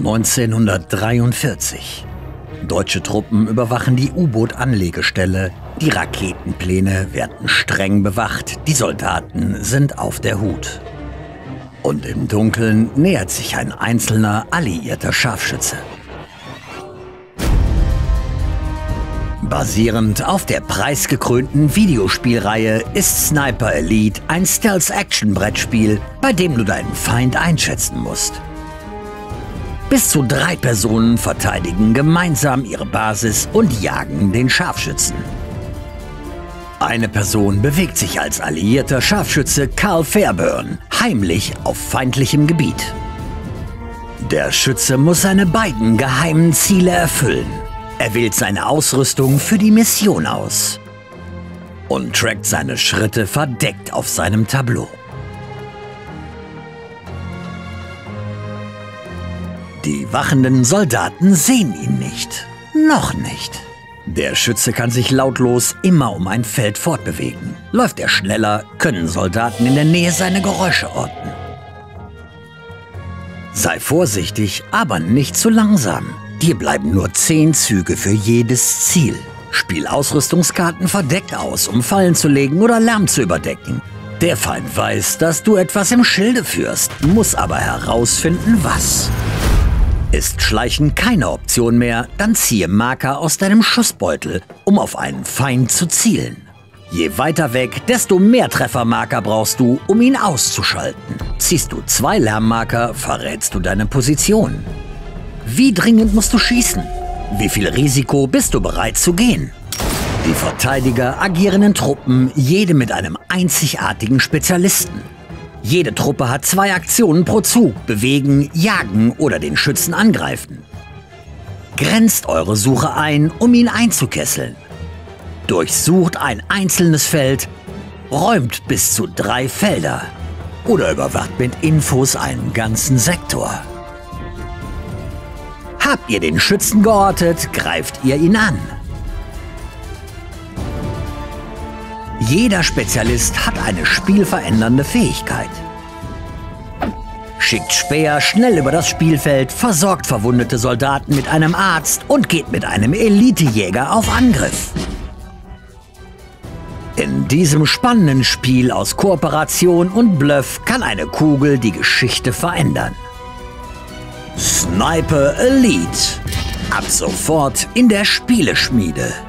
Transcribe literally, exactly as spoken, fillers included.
neunzehnhundertdreiundvierzig. Deutsche Truppen überwachen die U-Boot-Anlegestelle. Die Raketenpläne werden streng bewacht. Die Soldaten sind auf der Hut. Und im Dunkeln nähert sich ein einzelner alliierter Scharfschütze. Basierend auf der preisgekrönten Videospielreihe ist Sniper Elite ein Stealth-Action-Brettspiel, bei dem du deinen Feind einschätzen musst. Bis zu drei Personen verteidigen gemeinsam ihre Basis und jagen den Scharfschützen. Eine Person bewegt sich als alliierter Scharfschütze Carl Fairburn heimlich auf feindlichem Gebiet. Der Schütze muss seine beiden geheimen Ziele erfüllen. Er wählt seine Ausrüstung für die Mission aus und trackt seine Schritte verdeckt auf seinem Tableau. Die wachenden Soldaten sehen ihn nicht. Noch nicht. Der Schütze kann sich lautlos immer um ein Feld fortbewegen. Läuft er schneller, können Soldaten in der Nähe seine Geräusche orten. Sei vorsichtig, aber nicht zu langsam. Dir bleiben nur zehn Züge für jedes Ziel. Spiel Ausrüstungskarten verdeckt aus, um Fallen zu legen oder Lärm zu überdecken. Der Feind weiß, dass du etwas im Schilde führst, muss aber herausfinden, was. Ist Schleichen keine Option mehr, dann ziehe Marker aus deinem Schussbeutel, um auf einen Feind zu zielen. Je weiter weg, desto mehr Treffermarker brauchst du, um ihn auszuschalten. Ziehst du zwei Lärmmarker, verrätst du deine Position. Wie dringend musst du schießen? Wie viel Risiko bist du bereit zu gehen? Die Verteidiger agieren in Truppen, jede mit einem einzigartigen Spezialisten. Jede Truppe hat zwei Aktionen pro Zug: bewegen, jagen oder den Schützen angreifen. Grenzt eure Suche ein, um ihn einzukesseln. Durchsucht ein einzelnes Feld, räumt bis zu drei Felder oder überwacht mit Infos einen ganzen Sektor. Habt ihr den Schützen geortet, greift ihr ihn an. Jeder Spezialist hat eine spielverändernde Fähigkeit. Schickt Späher schnell über das Spielfeld, versorgt verwundete Soldaten mit einem Arzt und geht mit einem Elitejäger auf Angriff. In diesem spannenden Spiel aus Kooperation und Bluff kann eine Kugel die Geschichte verändern. Sniper Elite. Ab sofort in der Spieleschmiede.